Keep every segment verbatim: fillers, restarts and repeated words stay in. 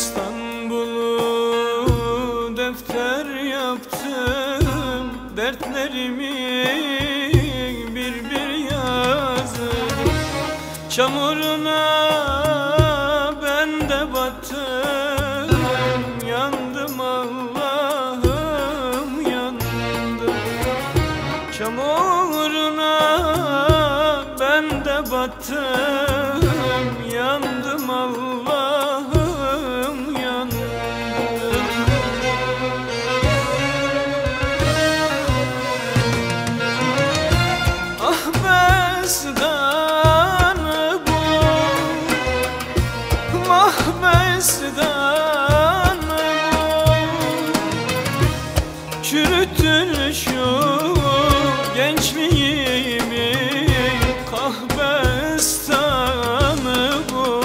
İstanbul'u defter yaptım, dertlerimi bir bir yazdım. Çamuruna ben de battım, yandım Allah'ım yandım. Çamuruna ben de battım, yandım Allah'ım yandım. Ah besdanı bu, vah besdanı bu, çürüttün şu gençliğimi, kahbestanı bu.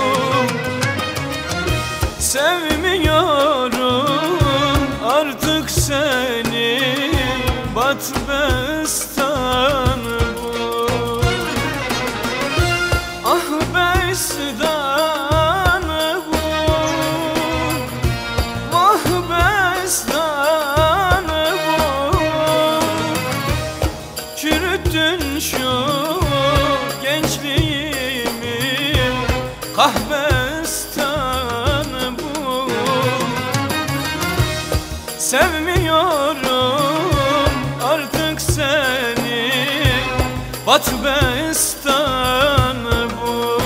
Sevmiyorum artık seni, batbestanı bu. Ah besdanı bu, vah besdanı bu, çürüttün şu gençliğimi, kahbestanı bu. Sevmiyorum artık seni, batbestanı bu.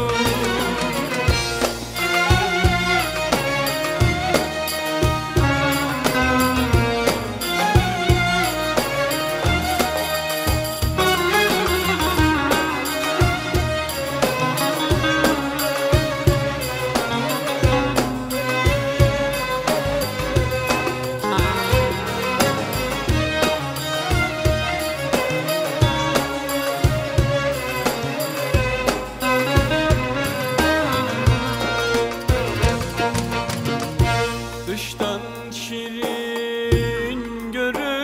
Dıştan şirin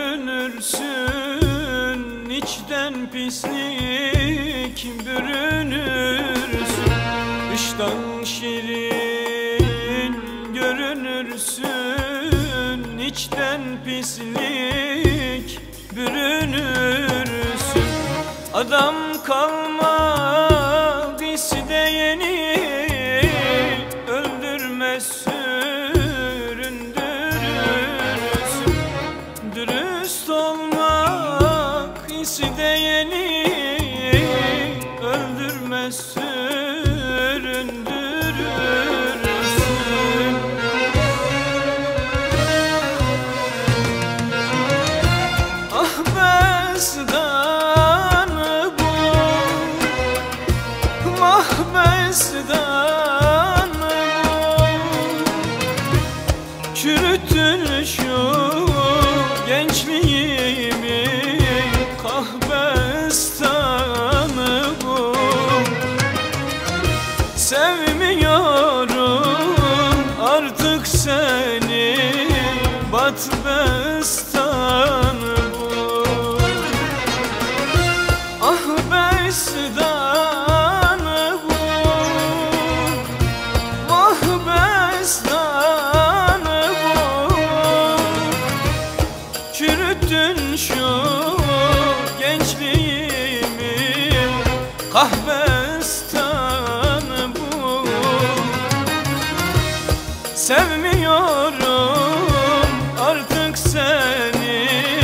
görünürsün, içten pislik bürünürsün. Dıştan şirin görünürsün, içten pislik bürünürsün. Adam kalmak isteyeni öldürmezsin, dürüst olmak isteyeni öldürmez, süründürürsün. Ah besdanı bu, vah besdanı bu, çürüttün şu gençliğimi, kahbestanı bu. Sevmiyorum artık seni, batbestanı bu. Ah besdanı bu, vah besdanı bu, çürüttün şu gençliğimi, kahbestanı bu. Sevmiyorum artık seni,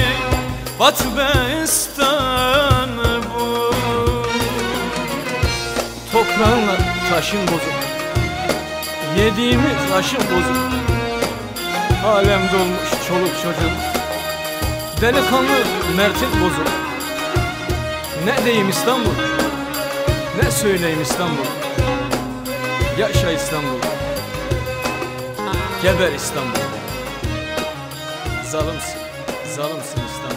batbestanı bu. Toprağınla taşın bozuk, yediğimiz aşın bozuk. Alem dolmuş çoluk çocuk, delikanlı mertin bozuk. Ne diyeyim İstanbul, ne söyleyeyim İstanbul. Yaşa İstanbul, geber İstanbul. Zalimsin, zalimsin İstanbul.